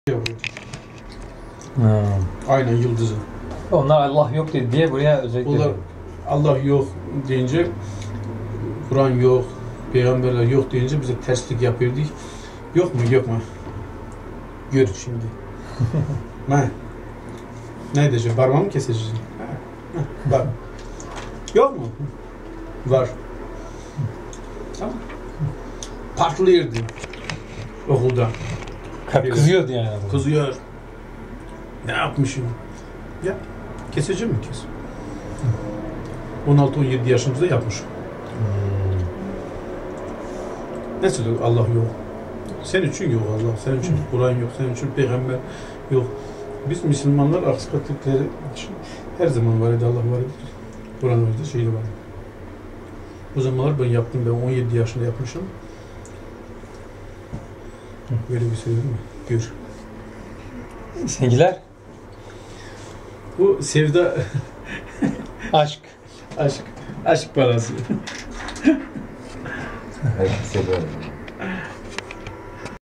Aynen yıldızı. Onlar Allah yok dedi diye buraya özellikle. Onlar Allah yok deyince, Kur'an yok, peygamberler yok deyince bize terslik yapıyorduk. Yok mu? Yok mu? Gör şimdi. Ne diyeceğim? Parmağımı keseceğim. Var. Yok mu? Var. Tamam. Patlıyordu okulda. Kızıyordu yani. Kızıyor. Ne yapmışım? Ya keseceğim mi? Kes. 16-17 yaşımızda yapmışım. Nasıl Allah yok? Senin için yok Allah, senin için Kur'an yok, senin için peygamber yok. Biz Müslümanlar aksi katolikleri için her zaman var idi, Allah var idi. Kur'an vardı, şeyde vardı. O zamanlar ben yaptım, ben 17 yaşında yapmışım. Böyle bir şey değil mi? Gör. Sevgiler? Bu sevda... Aşk. Aşk parası. Herkese böyle.